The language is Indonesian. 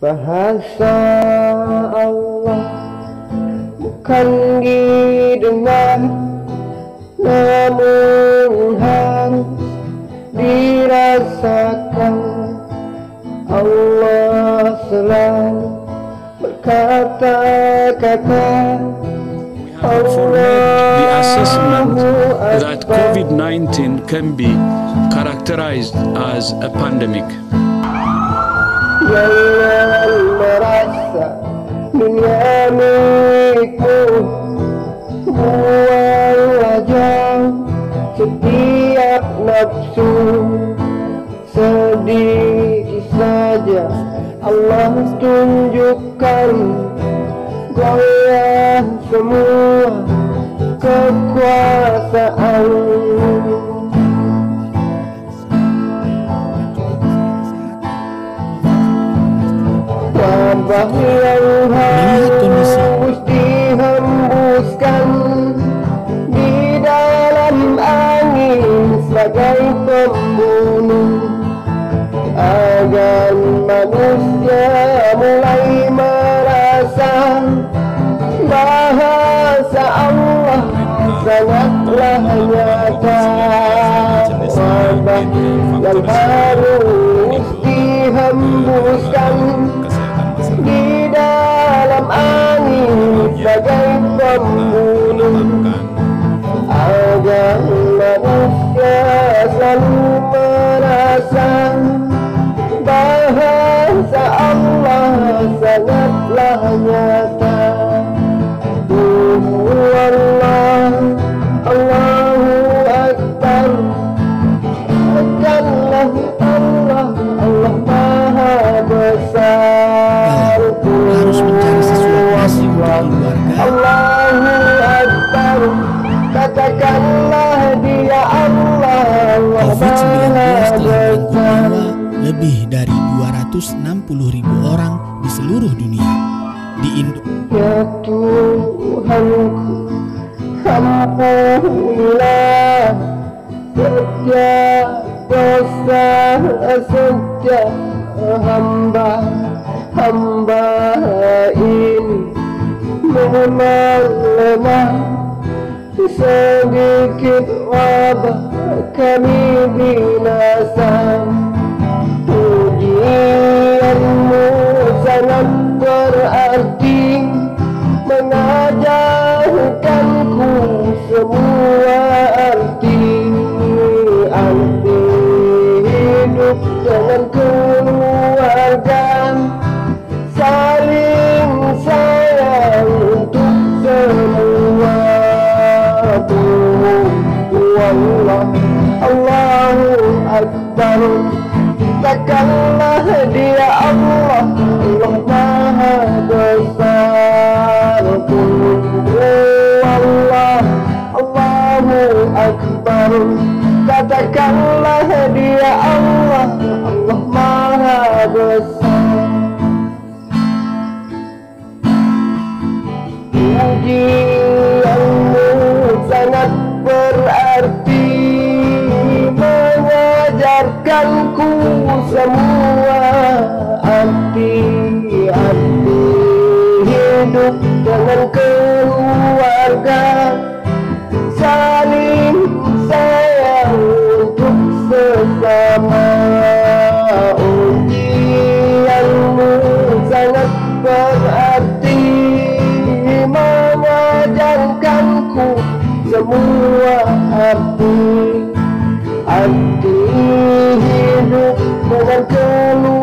Bahasa Allah bukan didengar, namun harus dirasakan. Allah selalu berkata-kata. Formulate the assessment that COVID-19 can be characterized as a pandemic. Jangan merasa dunia milikmu, buanglah jauh setiap nafsu. Sedikit saja Allah tunjukkan, goyah semua kekuasaan. Wabah yang harus dihembuskan di dalam angin sebagai pembunuh, agar manusia mulai merasa bahasa Allah sangatlah nyata. Wabah yang harus dihembuskan di dalam angin sebagai pembunuh, agar manusia selalu merasa bahasa Allah sangatlah nyata. Allah, Allahu Akbar, Akanlah Allah, Allah Maha Besar. Harus mencari sesuatu untuk keluarga. Allahu Akbar, katakanlah Dia Allah, Allah COVID-19 Maha telah mengantuk Besar. nyawa lebih dari 260.000 orang di seluruh dunia. Di Indonesia, Ya Tuhanku, ampunilah setiap dosa sejak hamba ini memang lemah. Sedikit wabah kami binasa. Ujianmu sangat berarti, mengajarkanku semua arti hidup dengan keluarga, saling sayang untuk semua. Allah, Allahu Akbar, katakanlah Dia Allah, Allah Maha Besar. Allah, Allahu Akbar, katakanlah Dia Allah, Allah Maha Besar. Ujianmu sangat berarti, mengajarkanku semua arti-arti hidup dengan keluarga, saling sayang untuk sesama. Ujianmu sangat berarti, mengajarkanku semua arti hidup dengan keluarga,